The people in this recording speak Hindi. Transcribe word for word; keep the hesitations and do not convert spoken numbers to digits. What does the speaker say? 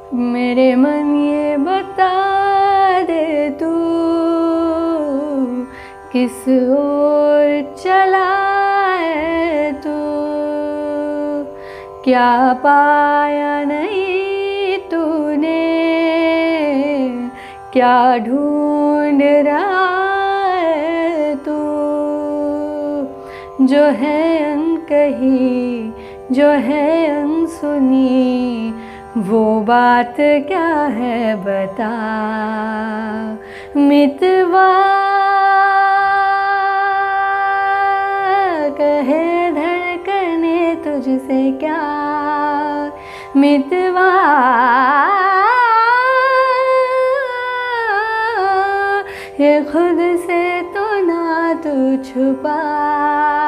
मेरे मन ये बता दे तू किस ओर चला है तू, क्या पाया नहीं तूने, क्या ढूंढ रहा है तू। जो है अनकही, जो है अनसुनी, वो बात क्या है बता। मितवा कहे धड़कने तुझसे क्या, मितवा ये खुद से तो ना तू छुपा।